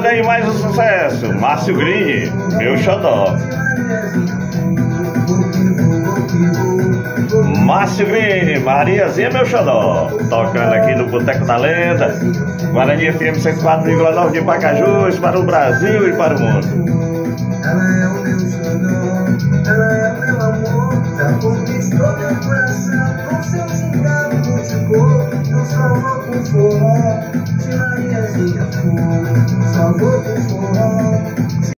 Olha aí mais um sucesso, Márcio Green, meu xodó. Márcio Green, Mariazinha, meu xodó. Tocando aqui no Boteco da Lenda, Guarani FM 104,9 de Pacajus, para o Brasil e para o mundo. Ela é o meu xodó, ela é o meu amor, já conquistou